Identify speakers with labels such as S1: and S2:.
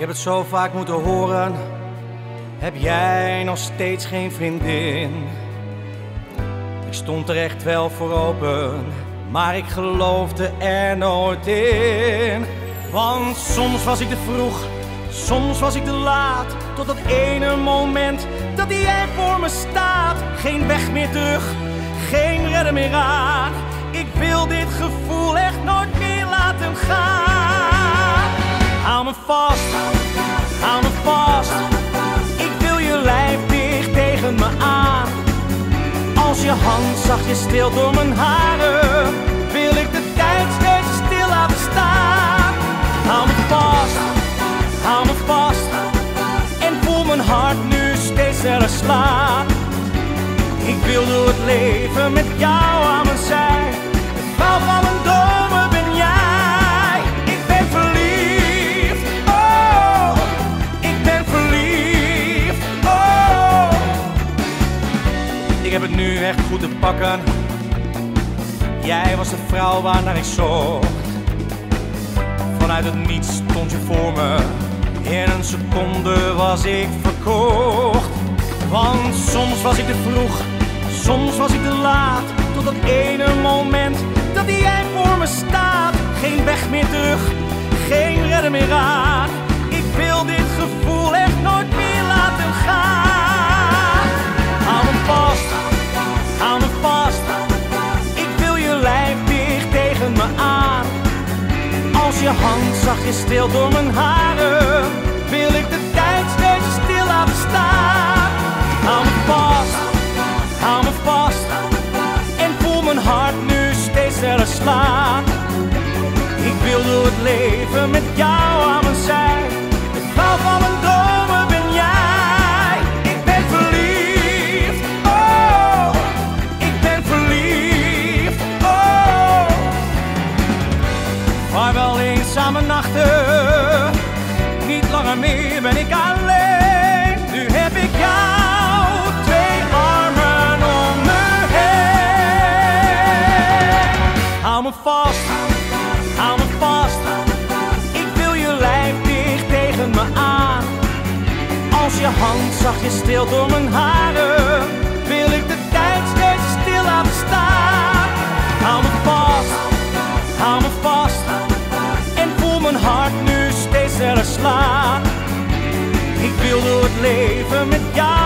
S1: heb het zo vaak moeten horen. Heb jij nog steeds geen vriendin? Ik stond er echt wel voor open, maar ik geloofde er nooit in. Want soms was ik te vroeg, soms was ik te laat. Tot dat ene moment dat jij voor me staat. Geen weg meer terug, geen redder meer aan. Ik wil dit gevoel echt nooit meer laten gaan. Hou me vast, hou me vast. Ik wil je lijf dicht tegen me aan. Als je hand zachtjes stil door mijn haren, wil ik de tijd steeds stil laten staan. Hou me vast, hou me vast. En voel mijn hart nu steeds sneller slaan. Ik wil door het leven met jou aan mijn zij. De vrouw van mijn dromen ben jij. Ik ben verliefd, oh. Ik ben verliefd, oh. Ik heb het nu echt goed te pakken. Jij was de vrouw waarnaar ik zocht. Vanuit het niets stond je voor me. In een seconde was ik verkocht. Want soms was ik te vroeg, soms was ik te laat. Tot dat ene moment dat jij voor me staat. Geen weg meer terug, geen redder meer aan. Ik wil dit gevoel echt nooit meer laten gaan. Hou me vast, hou me vast. Ik wil je lijf dicht tegen me aan. Als je hand zachtjes stil door mijn haren, wil ik de tijd steeds stil laten staan. Hou me vast, hou me vast. En voel mijn hart nu steeds sneller slaan. Ik wil door het leven met jou aan mijn zij. De vrouw van mijn dromen ben jij. Ik ben verliefd, oh. Ik ben verliefd, oh. Vaarwel eenzame nachten. Niet langer meer ben ik alleen. Nu heb ik jou, twee armen om me heen. Hou me vast, hou me vast. Ik wil je lijf dicht tegen me aan. Als je hand zachtjes stil door mijn haren, wil ik de tijd steeds stil laten staan. Hou me vast, hou me vast. En voel mijn hart nu steeds sneller slaan. Ik wil door het leven met jou